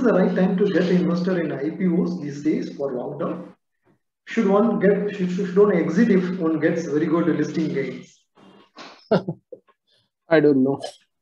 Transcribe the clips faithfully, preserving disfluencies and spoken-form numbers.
the right time to get invested in I P Os these days for long term? Should one get should, should one exit if one gets very good listing gains? I don't know.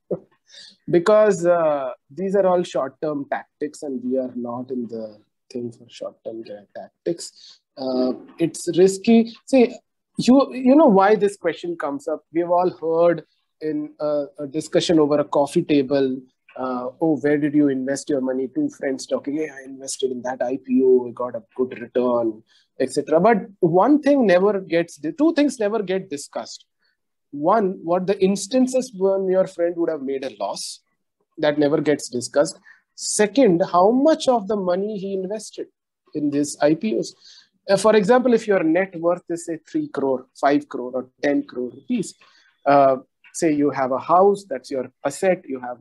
Because uh, these are all short-term tactics and we are not in the thing for short-term tactics. Uh, it's risky. See, you, you know why this question comes up. We've all heard in a, a discussion over a coffee table, uh, oh, where did you invest your money? Two friends talking, hey, I invested in that I P O, I got a good return, et cetera. But one thing never gets, two things never get discussed. One, what the instances when your friend would have made a loss, that never gets discussed. Second, how much of the money he invested in these I P Os. Uh, for example, if your net worth is say three crore, five crore or ten crore rupees, uh, say you have a house, that's your asset, you have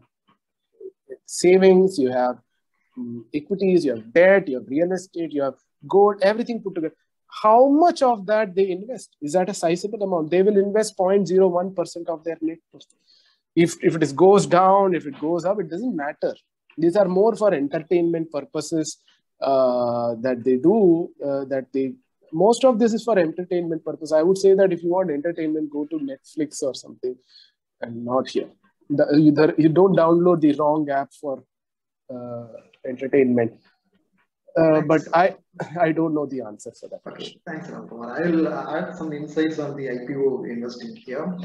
savings, you have um, equities, you have debt, you have real estate, you have gold, everything put together. How much of that they invest? Is that a sizable amount? They will invest zero point zero one percent of their net worth. If, if it is goes down, if it goes up, it doesn't matter. These are more for entertainment purposes uh, that they do, uh, that they, most of this is for entertainment purpose. I would say that if you want entertainment, go to Netflix or something and not here. The, you, the, you don't download the wrong app for uh, entertainment. Uh, but I I don't know the answer for that. Okay, thanks, Ramkumar. I will add some insights on the I P O investing here.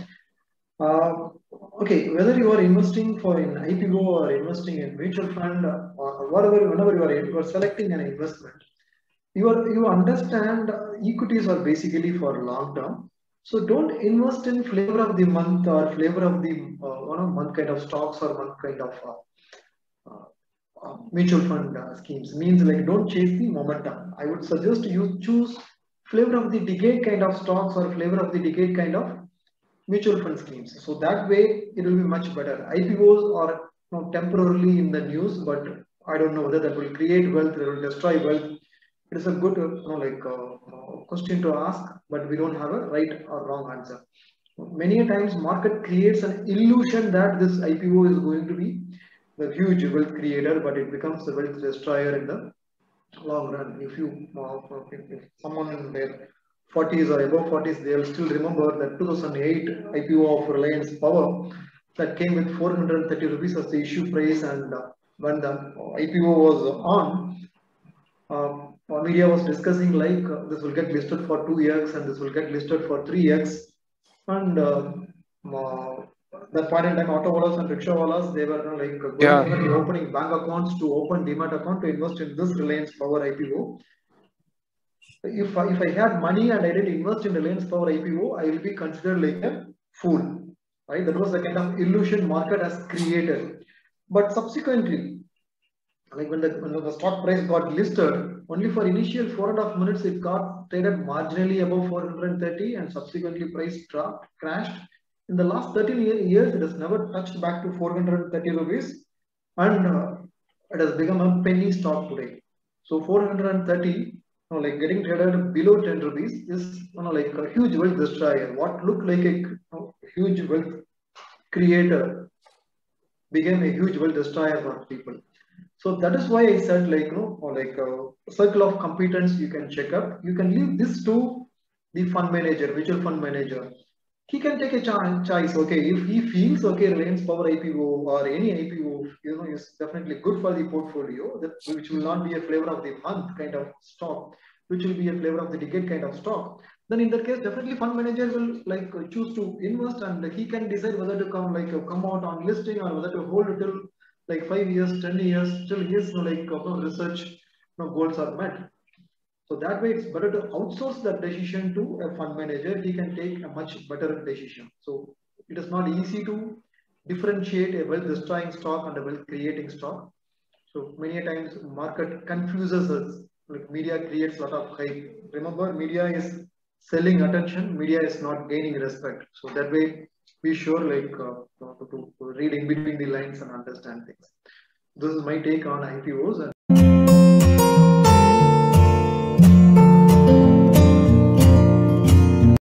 Uh, okay, whether you are investing for an I P O or investing in mutual fund or whatever, whenever you are, you are selecting an investment, you are you understand equities are basically for long term. So don't invest in flavor of the month or flavor of the uh, one month kind of stocks or one kind of uh, uh, uh, mutual fund uh, schemes. Means like don't chase the momentum. I would suggest you choose flavor of the decade kind of stocks or flavor of the decade kind of mutual fund schemes. So that way it will be much better. I P Os are you know, temporarily in the news, but I don't know whether that will create wealth, it will destroy wealth. It is a good you know, like uh, question to ask, but we don't have a right or wrong answer. Many times market creates an illusion that this I P O is going to be the huge wealth creator, but it becomes a wealth destroyer in the long run. If you uh, if, if someone in their forties or above forties, they will still remember that two thousand eight I P O of Reliance Power that came with four hundred thirty rupees as the issue price, and uh, when the I P O was on, uh, media was discussing like uh, this will get listed for two X and this will get listed for three X, and uh, uh, that point in time, auto wallahs and rickshaw wallahs, they were like going Yeah. and opening bank accounts to open demat account to invest in this Reliance Power I P O. If I, if I had money and I didn't invest in Reliance Power I P O, I will be considered like a fool, right? That was the kind of illusion market has created. But subsequently, like when the, when the stock price got listed, only for initial four and a half minutes, it got traded marginally above four hundred thirty and subsequently price dropped, crashed. In the last thirteen years, it has never touched back to four hundred thirty rupees, and uh, it has become a penny stock today. So four hundred thirty, you know, like getting traded below ten rupees is you know, like a huge wealth destroyer. What looked like a you know, huge wealth creator became a huge wealth destroyer for people. So that is why I said like you know, or like a circle of competence you can check up. You can leave this to the fund manager, mutual fund manager. He can take a choice. Okay, if he feels okay, Reliance Power I P O or any I P O, you know, is definitely good for the portfolio. That which will not be a flavor of the month kind of stock, which will be a flavor of the decade kind of stock. Then in that case, definitely fund manager will like choose to invest, and he can decide whether to come like come out on listing or whether to hold it till like five years, ten years, till his like research you know, goals are met. So that way, it's better to outsource that decision to a fund manager. He can take a much better decision. So it is not easy to differentiate a wealth destroying stock and a wealth creating stock. So many times market confuses us. Like media creates a lot of hype. Remember, media is selling attention. Media is not gaining respect. So that way, be sure like uh, to, to read in between the lines and understand things. This is my take on I P Os. And